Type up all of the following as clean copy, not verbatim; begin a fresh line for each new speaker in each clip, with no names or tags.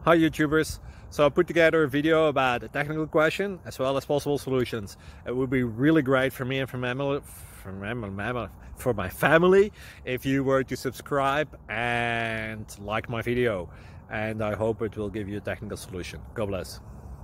Hi YouTubers! So I put together a video about a technical question as well as possible solutions. It would be really great for me and for my family if you were to subscribe and like my video, and I hope it will give you a technical solution. God bless.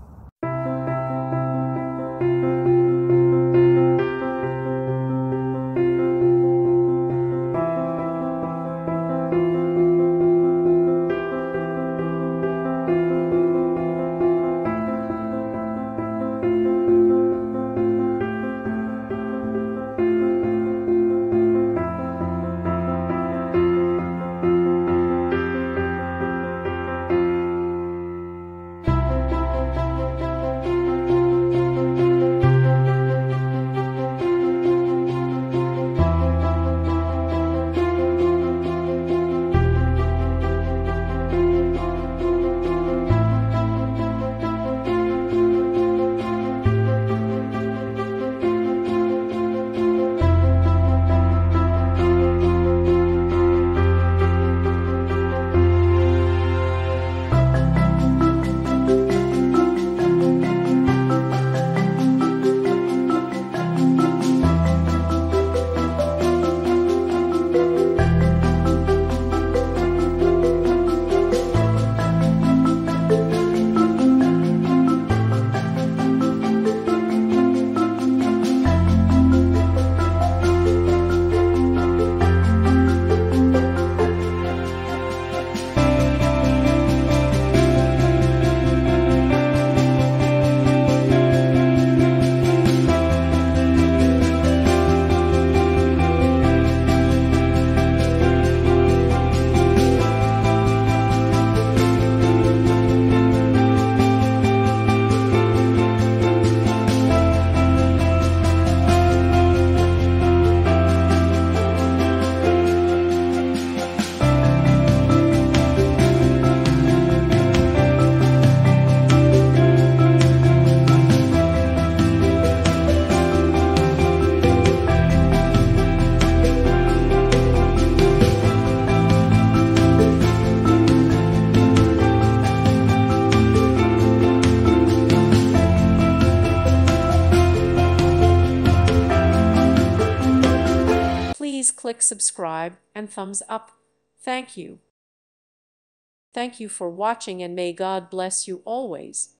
Please click subscribe and thumbs up. Thank you. Thank you for watching, and may God bless you always.